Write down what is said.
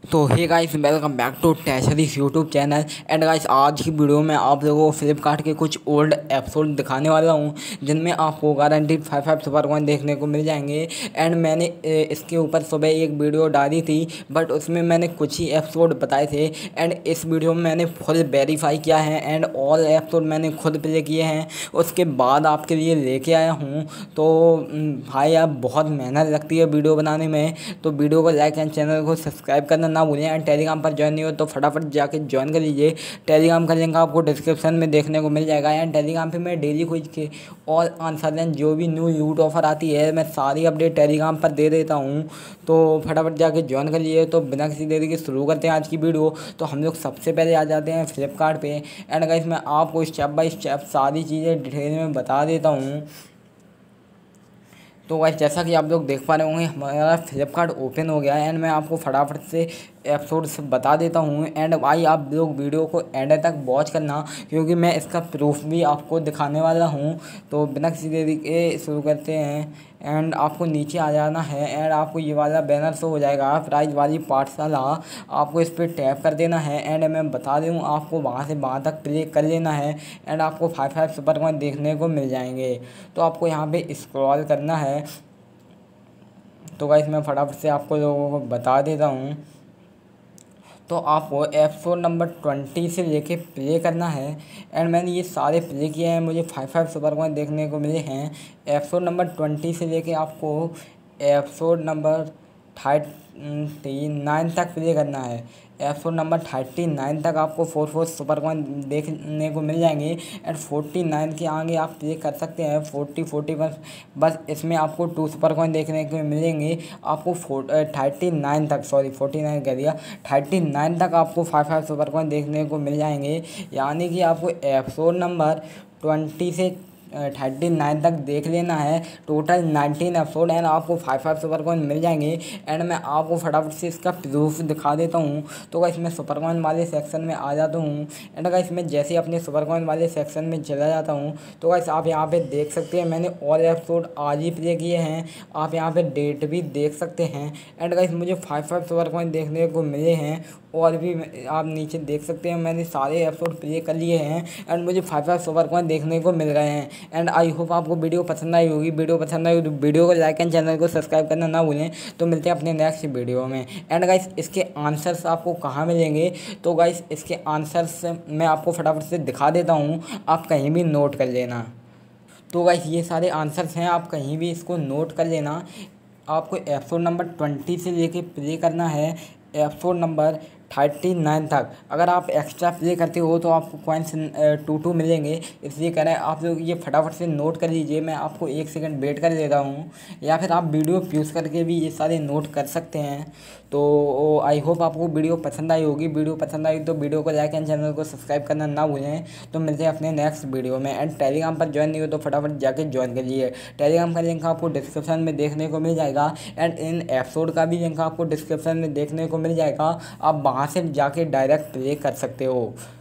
तो hey guys, welcome back to टेसरीज YouTube channel. And guys, आज की वीडियो में आप लोगों को फ्लिपकार्ट के कुछ ओल्ड एपिसोड दिखाने वाला हूं, जिनमें आपको गारंटीड 5 सुपर कॉइन देखने को मिल जाएंगे। एंड मैंने इसके ऊपर सुबह एक वीडियो डाली थी, बट उसमें मैंने कुछ ही एपिसोड बताए थे। एंड इस वीडियो में मैंने फुल वेरीफाई किया है एंड ऑल एपिसोड मैंने खुद प्ले किए हैं, उसके बाद आपके लिए लेके आया हूँ। तो भाई, अब बहुत मेहनत लगती है वीडियो बनाने में, तो वीडियो को लाइक एंड चैनल को सब्सक्राइब करना ना भूलें। एंड टेलीग्राम पर ज्वाइन नहीं हो तो फटाफट जाके ज्वाइन कर लीजिए। टेलीग्राम का लिंक आपको डिस्क्रिप्शन में देखने को मिल जाएगा। एंड टेलीग्राम पे मैं डेली कुछ के ऑल आंसर एंड जो भी न्यू लूट ऑफर आती है, मैं सारी अपडेट टेलीग्राम पर दे देता हूँ, तो फटाफट जाके ज्वाइन कर लीजिए। तो बिना किसी देरी के शुरू करते हैं आज की वीडियो। तो हम लोग सबसे पहले आ जाते हैं फ्लिपकार्ट पे। एंड गाइस, मैं आपको स्टेप बाय स्टेप सारी चीज़ें डिटेल में बता देता हूँ। तो गाइस, जैसा कि आप लोग देख पा रहे होंगे, हमारा फ्लिपकार्ट ओपन हो गया है। एंड मैं आपको फटाफट से एपिसोड्स बता देता हूँ। एंड भाई, आप लोग वीडियो को एंड तक वॉच करना, क्योंकि मैं इसका प्रूफ भी आपको दिखाने वाला हूँ। तो बिना किसी देरी के शुरू करते हैं। एंड आपको नीचे आ जाना है एंड आपको ये वाला बैनर शो हो जाएगा, प्राइज वाली पाठशाला। आपको इस पर टैप कर देना है। एंड मैं बता दूँ, आपको वहाँ से वहाँ तक प्ले कर लेना है। एंड आपको 5 सुपर कॉइन देखने को मिल जाएंगे। तो आपको यहाँ पे स्क्रॉल करना है। तो गाइस, मैं फटाफट से आपको लोगों को बता देता हूँ। तो आपको एपिसोड नंबर 20 से लेके प्ले करना है। एंड मैंने ये सारे प्ले किए हैं, मुझे 5 सुपर कॉइन देखने को मिले हैं। एपिसोड नंबर 20 से लेके आपको एपिसोड नंबर 39 तक प्ले करना है। एपिसोड नंबर 39 तक आपको 4 सुपर कॉइन देखने को मिल जाएंगे। एंड 49 के आगे आप प्ले कर सकते हैं। 41 बस इसमें आपको 2 सुपर कॉइन देखने को मिलेंगे। आपको 39 तक, सॉरी 49 कह दिया, 39 तक आपको 5 सुपर कॉइन देखने को मिल जाएंगे। यानी कि आपको एपिसोड नंबर 20 से 39 तक देख लेना है। Total 19 episode. एंड आपको 5 सुपर कॉइन मिल जाएंगे। एंड मैं आपको फटाफट से इसका प्रूफ दिखा देता हूँ। तो गाइस, मैं सुपर कॉइन वाले सेक्शन में आ जाता हूँ। एंड गाइस, मैं जैसे ही अपने सुपर कॉइन वाले सेक्शन में चला जाता हूँ, तो गाइस आप यहाँ पे देख सकते हैं, मैंने ऑल एपिसोड आज ही प्ले किए हैं। आप यहाँ पे डेट भी देख सकते हैं। एंड गाइस, मुझे 5 सुपर कॉइन देखने को मिले हैं। और भी आप नीचे देख सकते हैं, मैंने सारे एपिसोड प्ले कर लिए हैं। एंड मुझे 5 सुपर कॉइन देखने को मिल रहे हैं। एंड आई होप आपको वीडियो पसंद आई होगी। वीडियो पसंद आई तो वीडियो को लाइक एंड चैनल को सब्सक्राइब करना ना भूलें। तो मिलते हैं अपने नेक्स्ट वीडियो में। एंड गाइस, इसके आंसर्स आपको कहाँ मिलेंगे? तो गाइस, इसके आंसर्स मैं आपको फटाफट से दिखा देता हूँ, आप कहीं भी नोट कर लेना। तो गाइस, ये सारे आंसर्स हैं, आप कहीं भी इसको नोट कर लेना। आपको एपिसोड नंबर 20 से लेके प्ले करना है एपिसोड नंबर 39 तक। अगर आप एक्स्ट्रा प्ले करते हो तो आपको कॉइन्स 2 मिलेंगे, इसलिए कह रहे हैं आप लोग ये फटाफट से नोट कर लीजिए। मैं आपको 1 सेकंड वेट कर देता हूँ, या फिर आप वीडियो प्यूज करके भी ये सारे नोट कर सकते हैं। तो आई होप आपको वीडियो पसंद आई होगी। वीडियो पसंद आई तो वीडियो को लाइक एंड चैनल को सब्सक्राइब करना ना भूलें। तो मिलते हैं अपने नेक्स्ट वीडियो में। एंड टेलीग्राम पर ज्वाइन नहीं हो तो फटाफट जाके ज्वाइन कर लीजिए। टेलीग्राम का लिंक आपको डिस्क्रिप्शन में देखने को मिल जाएगा। एंड इन एपिसोड का भी लिंक आपको डिस्क्रिप्शन में देखने को मिल जाएगा। आप वहाँ से जाके डायरेक्ट प्ले कर सकते हो।